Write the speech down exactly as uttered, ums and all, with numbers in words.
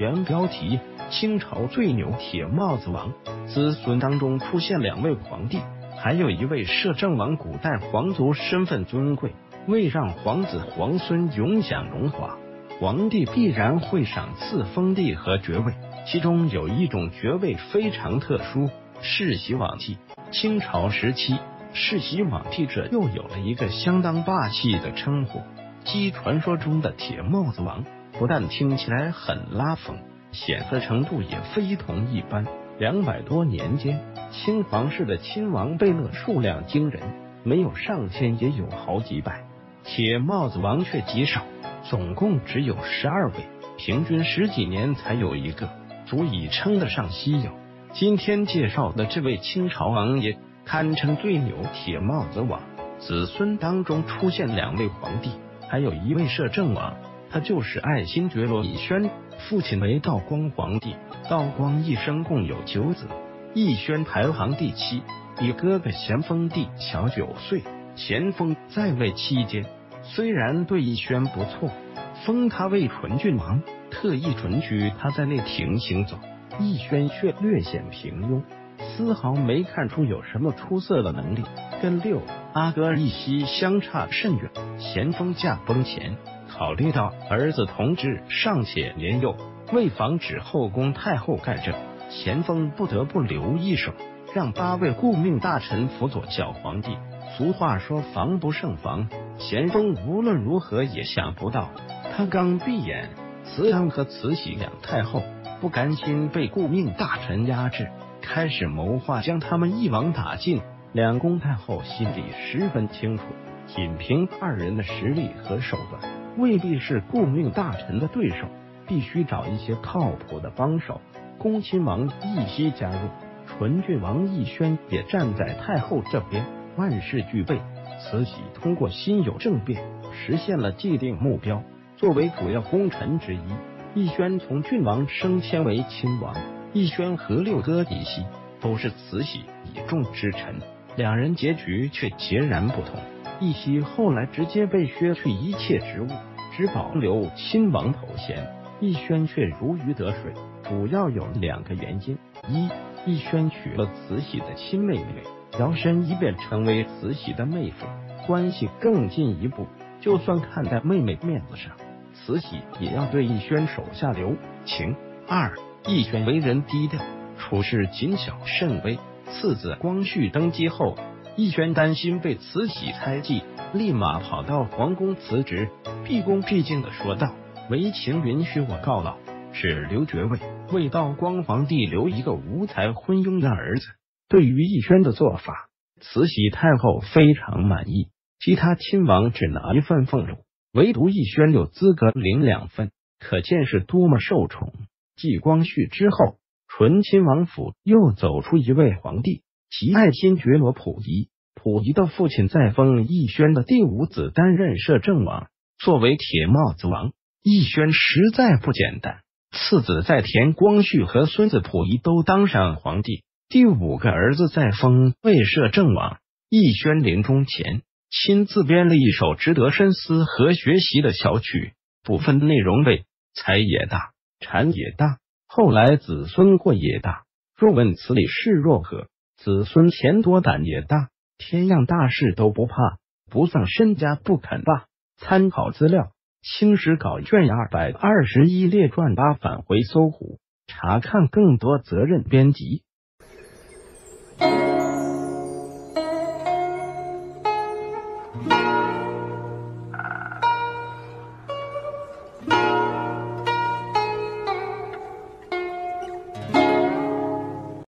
原标题：清朝最牛铁帽子王，子孙当中出现两位皇帝，还有一位摄政王。古代皇族身份尊贵，为让皇子皇孙永享荣华，皇帝必然会赏赐封地和爵位，其中有一种爵位非常特殊，世袭罔替。清朝时期，世袭罔替者又有了一个相当霸气的称呼，即传说中的铁帽子王。不但听起来很拉风，显赫程度也非同一般。两百多年间，清皇室的亲王贝勒数量惊人，没有上千也有好几百，铁帽子王却极少，总共只有十二位，平均十几年才有一个，足以称得上稀有。今天介绍的这位清朝王爷堪称最牛铁帽子王，子孙当中出现两位皇帝，还有一位摄政王，他就是爱新觉罗奕轩，父亲为道光皇帝。道光一生共有九子，奕轩排行第七，比哥哥咸丰帝小九岁。咸丰在位期间，虽然对奕轩不错，封他为纯郡王，特意准许他在内廷行走，奕轩却略显平庸，丝毫没看出有什么出色的能力，跟六阿哥奕熙相差甚远。咸丰驾崩前，考虑到儿子同治尚且年幼，为防止后宫太后干政，咸丰不得不留一手，让八位顾命大臣辅佐小皇帝。俗话说防不胜防，咸丰无论如何也想不到，他刚闭眼，慈禧和慈禧两太后不甘心被顾命大臣压制，开始谋划将他们一网打尽。两宫太后心里十分清楚，仅凭二人的实力和手段，未必是顾命大臣的对手，必须找一些靠谱的帮手。恭亲王奕熙加入，纯郡王奕轩也站在太后这边，万事俱备。慈禧通过辛酉政变实现了既定目标，作为主要功臣之一，奕轩从郡王升迁为亲王。奕轩和六哥奕熙都是慈禧倚重之臣，两人结局却截然不同。奕熙后来直接被削去一切职务，只保留亲王头衔，奕轩却如鱼得水，主要有两个原因：一，奕轩娶了慈禧的亲妹妹，摇身一变成为慈禧的妹夫，关系更进一步，就算看在妹妹面子上，慈禧也要对奕轩手下留情。二，奕轩为人低调，处事谨小慎微。次子光绪登基后，奕轩担心被慈禧猜忌，立马跑到皇宫辞职，毕恭毕敬的说道：“为情允许我告老，只留爵位，为道光皇帝留一个无才昏庸的儿子。”对于奕轩的做法，慈禧太后非常满意，其他亲王只拿一份俸禄，唯独奕轩有资格领两份，可见是多么受宠。继光绪之后，纯亲王府又走出一位皇帝，其爱新觉罗溥仪。溥仪的父亲再封奕轩的第五子担任摄政王，作为铁帽子王，奕轩实在不简单。次子在田光绪和孙子溥仪都当上皇帝，第五个儿子再封为摄政王。奕轩临终前亲自编了一首值得深思和学习的小曲，部分内容为：财也大，产也大，后来子孙过也大。若问此理是若何？子孙钱多胆也大，天样大事都不怕，不丧身家不肯罢。参考资料：清史稿卷二百二十一列传八返回搜狐，查看更多责任编辑。